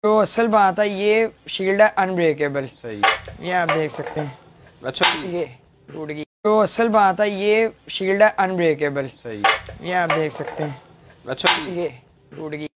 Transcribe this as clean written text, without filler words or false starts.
तो असल बात है, ये शील्ड है अनब्रेकेबल। सही, ये आप देख सकते हैं। अच्छा ये टूट गई। तो असल बात है, ये शील्ड है अनब्रेकेबल। सही, ये आप देख सकते हैं। अच्छा ये टूट गई।